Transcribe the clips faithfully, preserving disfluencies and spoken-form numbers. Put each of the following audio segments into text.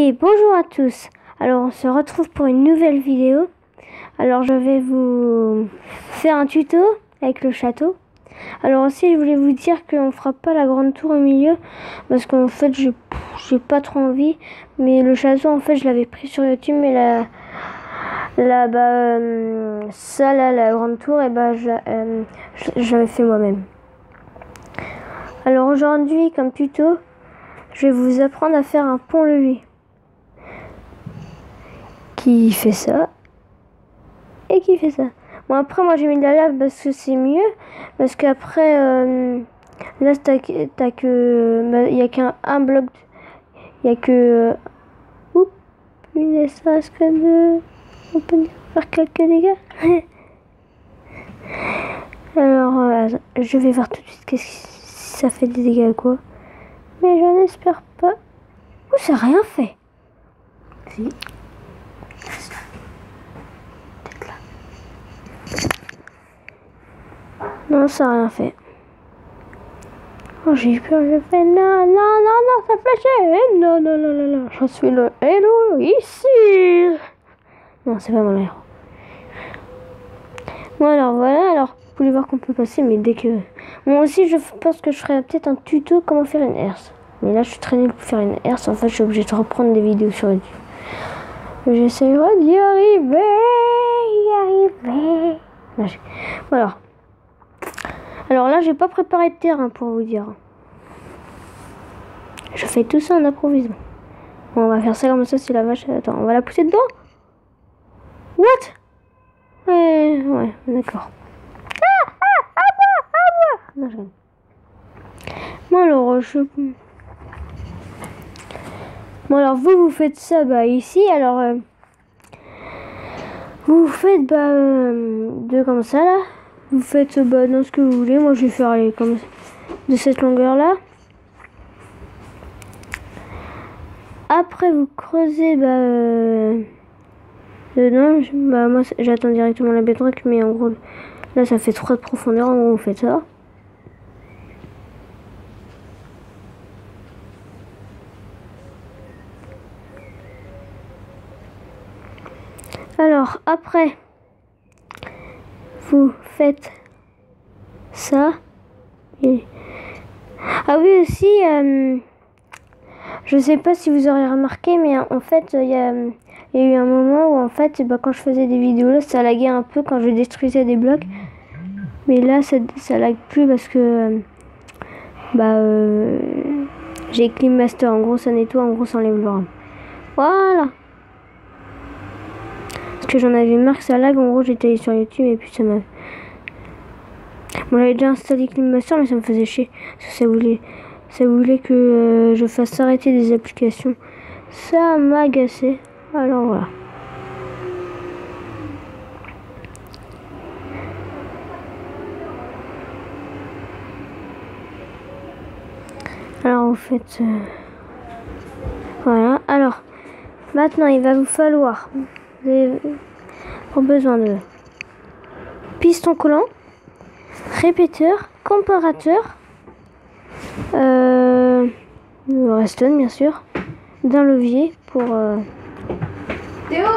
Et bonjour à tous. Alors on se retrouve pour une nouvelle vidéo. Alors je vais vous faire un tuto avec le château. Alors aussi je voulais vous dire qu'on fera pas la grande tour au milieu parce qu'en fait j'ai j'ai pas trop envie. Mais le château en fait je l'avais pris sur YouTube, mais la la bah euh, ça là la grande tour et bah je euh, j'avais fait moi-même. Alors aujourd'hui comme tuto, je vais vous apprendre à faire un pont-levis qui fait ça et qui fait ça. Bon après moi j'ai mis de la lave parce que c'est mieux, parce qu'après euh, là t'as que bah, y a qu'un un bloc, il y a que euh, oups, une espace que de on peut faire quelques dégâts. Alors euh, je vais voir tout de suite qu'est-ce que ça fait des dégâts quoi, mais je n'espère pas. Ouh, ça n'a rien fait. Si. Non, ça n'a rien fait. Oh, j'ai eu peur, je fais non, non, non, non, ça flashait. Non, non, non, non, non, je suis le héros ici. Non, c'est pas mon héros. Bon, alors voilà, alors vous pouvez voir qu'on peut passer, mais dès que. Moi aussi, je pense que je ferai peut-être un tuto comment faire une herse. Mais là, je suis très nulle pour faire une herse. En fait, je suis obligée de reprendre des vidéos sur YouTube. J'essaierai d'y arriver, y arriver. Là, voilà. Alors là, j'ai pas préparé de terrain pour vous dire. Je fais tout ça en improvisant. Bon, on va faire ça comme ça, c'est la vache. Attends, on va la pousser dedans. What? Ouais, ouais, d'accord. Ah, ah, à moi, à moi. Non, je gagne. Bon alors, je... Bon alors, vous, vous faites ça, bah ici, alors... Euh... Vous faites, bah, euh, deux comme ça, là. Vous faites bah, dans ce que vous voulez. Moi, je vais faire les comme de cette longueur-là. Après, vous creusez bah, euh, dedans. Bah, moi, j'attends directement la bedrock, mais en gros, là, ça fait trois de profondeur. En gros, vous faites ça. Alors, après, vous faites ça. Et... Ah oui, aussi, euh, je sais pas si vous aurez remarqué, mais en fait, il y a, y a eu un moment où, en fait, bah, quand je faisais des vidéos là, ça laguait un peu quand je détruisais des blocs. Mais là, ça, ça lag plus parce que, bah, euh, j'ai Clean Master. En gros, ça nettoie, en gros, ça enlève le RAM. Voilà. Parce que j'en avais marre que ça lag. En gros, j'étais allé sur YouTube et puis ça m'a... Bon, j'avais déjà installé Clean Master, mais ça me faisait chier. Parce que ça voulait, ça voulait que euh, je fasse arrêter des applications. Ça m'a agacé. Alors voilà. Alors vous faites... Euh... Voilà. Alors, maintenant, il va vous falloir... Vous avez pour besoin de piston collant, répéteur, comparateur, euh, redstone bien sûr, d'un levier pour euh, Théo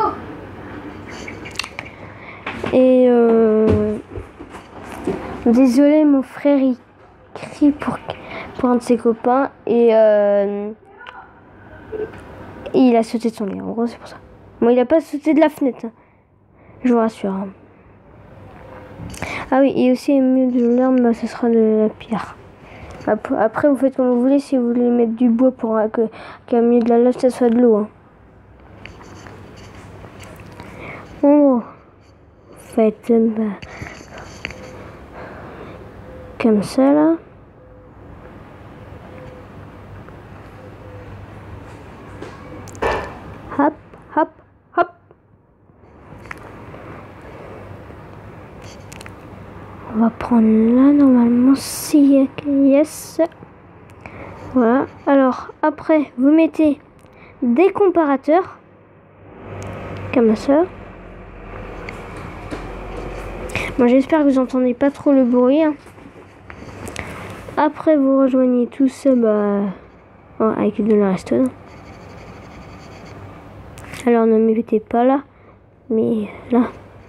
et euh, désolé, mon frère il crie pour, pour un de ses copains et, euh, et il a sauté de son lit, en gros c'est pour ça. Bon, il a pas sauté de la fenêtre, hein. Je vous rassure. Hein. Ah oui, et aussi mieux de l'herbe, bah, ce sera de la pierre. Après, vous faites comme vous voulez. Si vous voulez mettre du bois pour que qu'à mieux de la lave, ça soit de l'eau. Hein. En gros, faites bah, comme ça là. Hop, hop, hop. On va prendre là, normalement, si yes. Voilà. Alors, après, vous mettez des comparateurs. Comme ça. Bon, j'espère que vous entendez pas trop le bruit. Hein. Après, vous rejoignez tout ça bah, avec de la redstone. Alors ne me mettez pas là, mais là.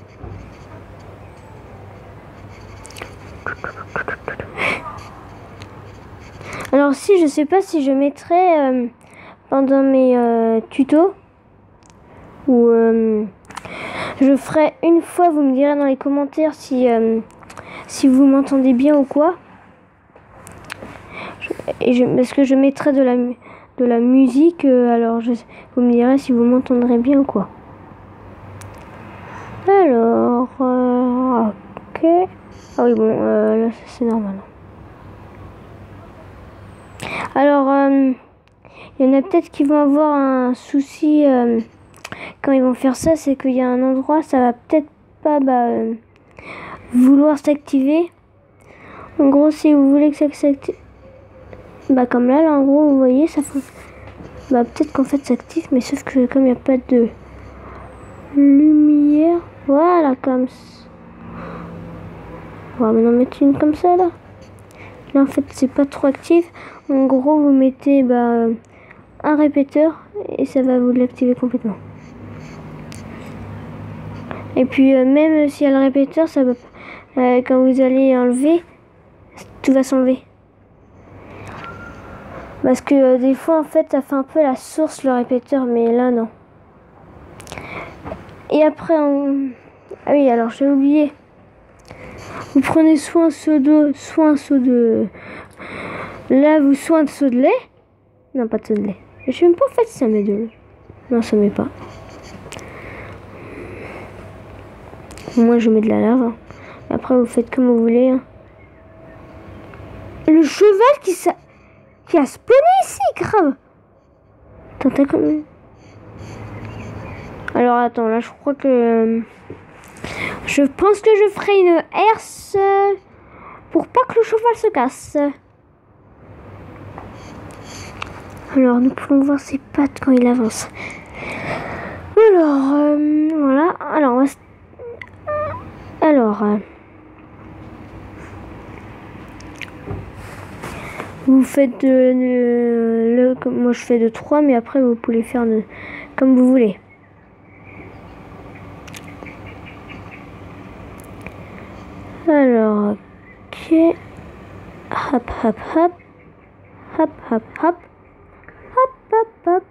Alors si, je sais pas si je mettrai euh, pendant mes euh, tutos ou euh, je ferai une fois, vous me direz dans les commentaires si euh, si vous m'entendez bien ou quoi. Je, et je, parce que je mettrai de la de la musique, euh, alors je, vous me direz si vous m'entendrez bien ou quoi. Alors, euh, ok. Ah oui, bon, euh, là c'est normal. Alors, euh, il y en a peut-être qui vont avoir un souci euh, quand ils vont faire ça, c'est qu'il y a un endroit, ça va peut-être pas bah, euh, vouloir s'activer. En gros, si vous voulez que ça s'active, bah comme là, là, en gros, vous voyez, ça fait... Bah peut-être qu'en fait ça s'active, mais sauf que comme il n'y a pas de lumière, voilà, comme ça. On va maintenant mettre une comme ça, là. Là, en fait, c'est pas trop actif. En gros, vous mettez bah, un répéteur et ça va vous l'activer complètement. Et puis, euh, même s'il y a le répéteur, ça va, euh, quand vous allez enlever, tout va s'enlever. Parce que euh, des fois, en fait, ça fait un peu la source, le répéteur, mais là, non. Et après, on... ah oui, alors j'ai oublié. Vous prenez soit un seau d'eau, soit un seau de... Là, vous soit un seau de lait. Non, pas de seau de lait. Je sais même pas en fait si ça met de l'eau. Non, ça met pas. Moi, je mets de la lave. Hein. Après, vous faites comme vous voulez. Hein. Le cheval qui, sa... qui a spawné ici, grave. Attends, t'as comme... Alors, attends, là, je crois que... Je pense que je ferai une herse pour pas que le cheval se casse. Alors, nous pouvons voir ses pattes quand il avance. Alors, euh, voilà. Alors, on va... Alors... Euh... Vous faites de, de, le, comme moi je fais de trois, mais après vous pouvez faire de, comme vous voulez. Alors, ok. Hop, hop, hop. Hop, hop, hop. Hop, hop, hop.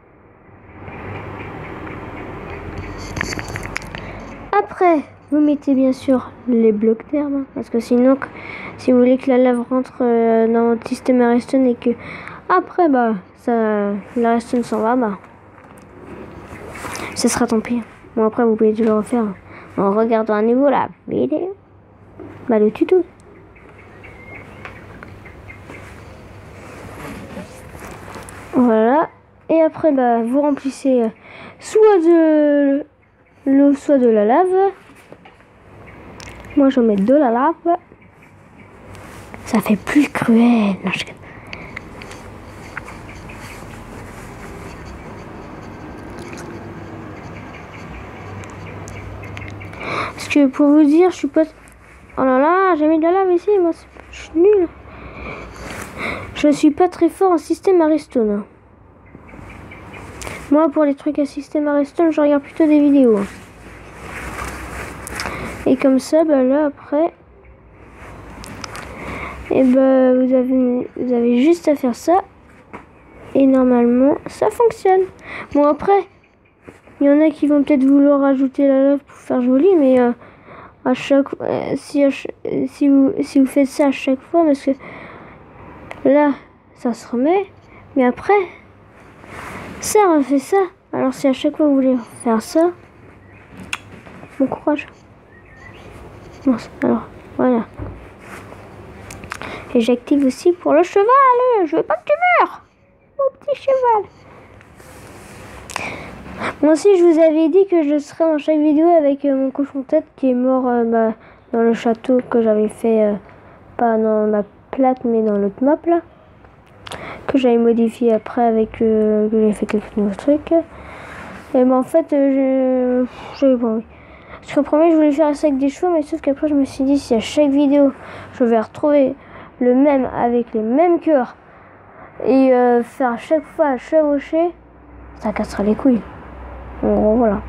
Après, vous mettez bien sûr les blocs d'herbe, hein, parce que sinon, si vous voulez que la lave rentre euh, dans votre système redstone et que après, bah, ça, la redstone s'en va, bah, ce sera tant pis. Bon, après, vous pouvez toujours le refaire en regardant à nouveau la vidéo, bah, le tuto. Voilà. Et après, bah, vous remplissez soit de l'eau, soit de la lave. Moi, je mets de la lave. Ça fait plus cruel. Non, je... Parce que pour vous dire, je suis pas... Oh là là, j'ai mis de la lave ici. Moi, je suis nulle. Je suis pas très fort en système redstone. Moi, pour les trucs à système redstone, je regarde plutôt des vidéos. Et comme ça, bah là, après... Et bah, vous avez, vous avez juste à faire ça. Et normalement, ça fonctionne. Bon, après, il y en a qui vont peut-être vouloir rajouter la lave pour faire joli, mais euh, à chaque euh, si, à ch si, vous, si vous faites ça à chaque fois, parce que là, ça se remet, mais après, ça refait ça. Alors, si à chaque fois vous voulez faire ça, bon courage. Bon, alors, voilà. Et j'active aussi pour le cheval. Je veux pas que tu meurs, mon petit cheval. Moi aussi, je vous avais dit que je serais dans chaque vidéo avec euh, mon cochon tête qui est mort euh, bah, dans le château que j'avais fait, euh, pas dans ma plate, mais dans l'autre map là, que j'avais modifié après avec, euh, que j'ai fait quelques nouveaux trucs. Et ben en fait, euh, j'avais pas envie. Parce qu'en premier, je voulais faire ça avec des chevaux, mais sauf qu'après, je me suis dit, si à chaque vidéo, je vais retrouver le même avec les mêmes cœurs et euh, faire à chaque fois chevaucher, ça cassera les couilles. En gros, voilà.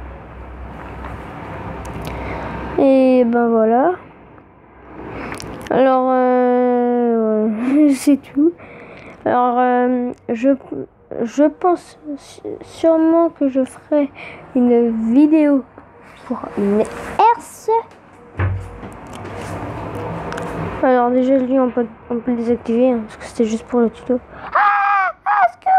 Et ben voilà. Alors, euh, c'est tout. Alors, euh, je, je pense sûrement que je ferai une vidéo pour une herse. Alors déjà, lui, on peut, on peut le désactiver, hein, parce que c'était juste pour le tuto. Ah, parce que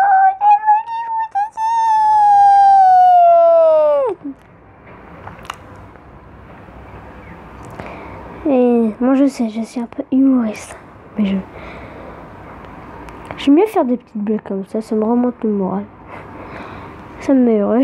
et moi, je sais, je suis un peu humoriste, mais je... J'aime bien faire des petites blagues comme ça, ça me remonte le moral. Ça me met heureux.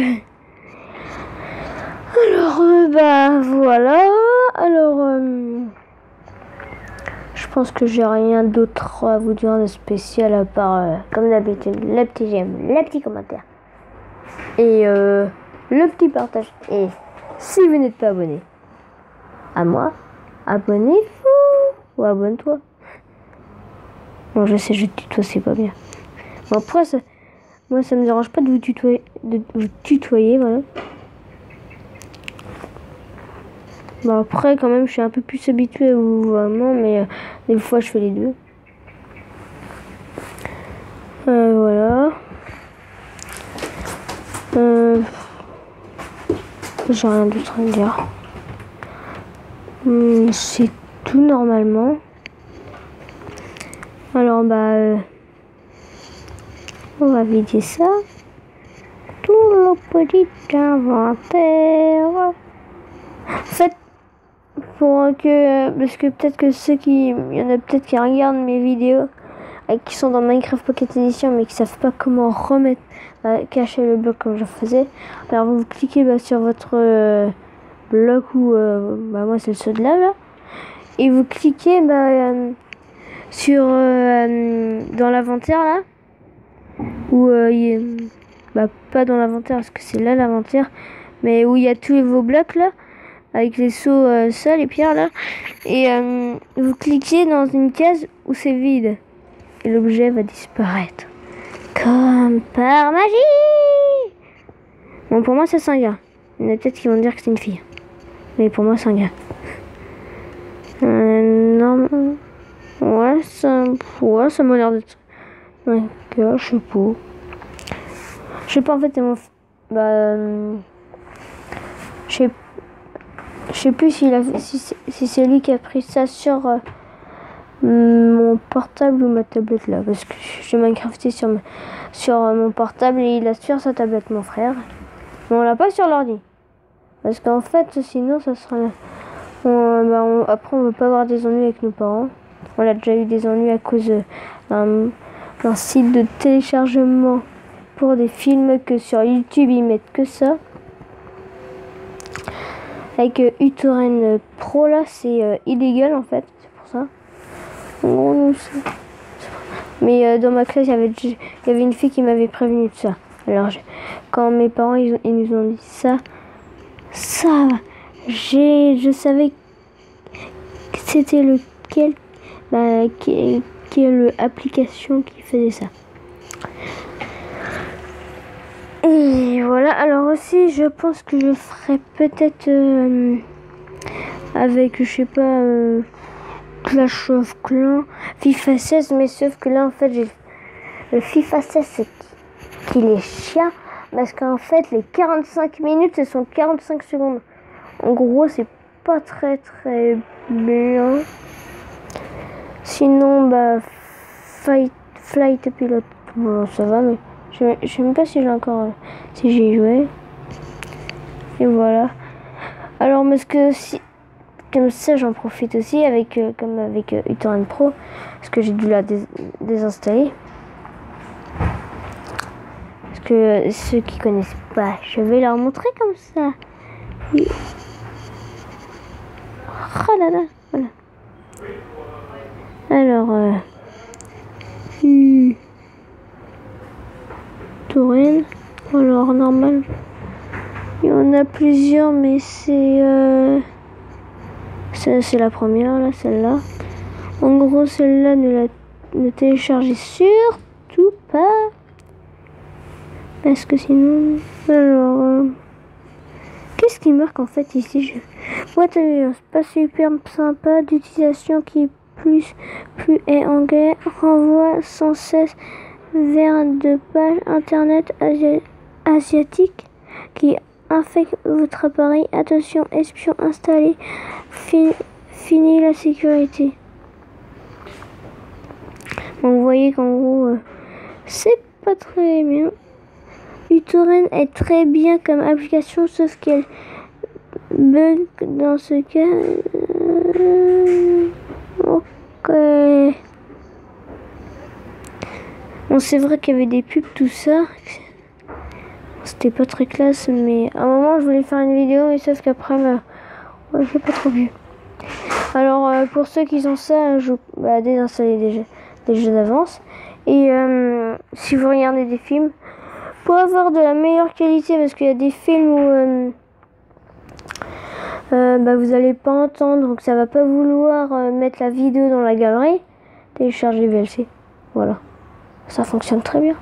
Alors, euh, bah, voilà. Alors, euh, je pense que j'ai rien d'autre à vous dire de spécial à part, euh, comme d'habitude, le petit j'aime, le petit commentaire. Et euh, le petit partage. Et si vous n'êtes pas abonné à moi, abonnez-vous ou abonne-toi. Bon, je sais, je tutoie, c'est pas bien. Bon, après, ça, moi, ça me dérange pas de vous tutoyer, de vous tutoyer, voilà. Bon, après, quand même, je suis un peu plus habituée à vous vraiment, mais euh, des fois, je fais les deux. Euh, voilà. Euh, J'ai rien d'autre à dire. Hum, c'est tout normalement. Alors, bah, euh, on va vider ça. Tout le petit inventaire. En fait, pour que, parce que peut-être que ceux qui, il y en a peut-être qui regardent mes vidéos et qui sont dans Minecraft Pocket Edition mais qui savent pas comment remettre, euh, cacher le bloc comme je faisais. Alors vous cliquez bah, sur votre euh, bloc ou euh, bah moi c'est le saut de lave là, et vous cliquez bah, euh, sur euh, dans l'inventaire là, où euh, il est, bah pas dans l'inventaire parce que c'est là l'inventaire, mais où il y a tous vos blocs là. Avec les seaux euh, seuls, les pierres là. Et euh, vous cliquez dans une case où c'est vide. Et l'objet va disparaître. Comme par magie. Bon, pour moi, c'est un gars. Il y en a peut-être qui vont dire que c'est une fille. Mais pour moi, c'est un gars. Euh, non. Ouais, ça, ouais, ça m'a l'air d'être un gars, je sais pas. Je sais pas, en fait, c'est mon... Bah... Euh, je sais pas. Je sais plus si, si, si c'est lui qui a pris ça sur euh, mon portable ou ma tablette là, parce que j'ai Minecrafté sur, ma, sur euh, mon portable et il a sur sa tablette, mon frère. Mais on l'a pas sur l'ordi, parce qu'en fait sinon ça sera on, bah, on, après on veut pas avoir des ennuis avec nos parents. On a déjà eu des ennuis à cause d'un d'un site de téléchargement pour des films que sur YouTube ils mettent que ça. Avec euh, uTorrent Pro là, c'est euh, illégal en fait, c'est pour ça. Oh, non, mais euh, dans ma classe, il y avait, il y avait une fille qui m'avait prévenu de ça. Alors, je, quand mes parents ils, ils nous ont dit ça, ça, j'ai, je savais que c'était lequel, bah, quelle, quelle application qui faisait ça. Et voilà, alors aussi je pense que je ferai peut-être euh, avec, je sais pas, euh, Clash of Clans, FIFA seize, mais sauf que là en fait j'ai le FIFA seize c'est qu'il est chiant, parce qu'en fait les quarante-cinq minutes ce sont quarante-cinq secondes. En gros c'est pas très très bien. Sinon bah Fight, Flight Pilot, bon, ça va, mais je ne sais même pas si j'ai encore si j'ai joué. Et voilà. Alors parce que si comme ça j'en profite aussi avec euh, comme avec euh, uTorrent Pro, parce que j'ai dû la dés désinstaller. Parce que euh, ceux qui connaissent pas, je vais leur montrer comme ça. Oui. Oh là là, voilà. Alors euh, hmm. Torrent. Alors normal, il y en a plusieurs, mais c'est euh, c'est la première là, celle-là. En gros, celle-là ne la ne téléchargez surtout pas, parce que sinon, alors euh, Qu'est-ce qui marque en fait ici? Je... Boîte à violence, pas super sympa d'utilisation qui plus plus est anglais, renvoie sans cesse vers de pages internet asi asiatiques qui infectent votre appareil. Attention, espion installé, fin fini la sécurité. Bon, vous voyez qu'en gros, euh, c'est pas très bien. uTorrent est très bien comme application, sauf qu'elle bug dans ce cas. Euh, ok. Bon, c'est vrai qu'il y avait des pubs, tout ça. C'était pas très classe, mais à un moment, je voulais faire une vidéo, mais sauf qu'après, bah, ouais, j'ai pas trop vu. Alors, euh, pour ceux qui ont ça, je bah, désinstaller des jeux, des jeux d'avance. Et euh, si vous regardez des films, pour avoir de la meilleure qualité, parce qu'il y a des films où euh, euh, bah, vous n'allez pas entendre, donc ça va pas vouloir euh, mettre la vidéo dans la galerie, téléchargez V L C. Voilà, ça fonctionne très bien.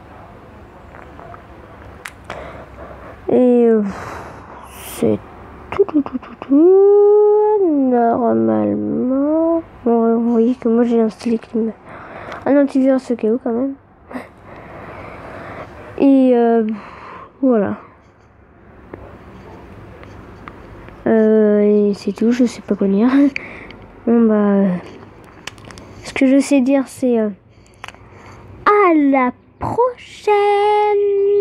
Et euh, c'est tout, tout, tout, tout, tout, normalement. Bon, vous voyez que moi j'ai installé un antivirus au cas où quand même. Et euh, voilà. Euh, et c'est tout, je sais pas quoi dire. Bon bah, euh, ce que je sais dire c'est euh, à la prochaine.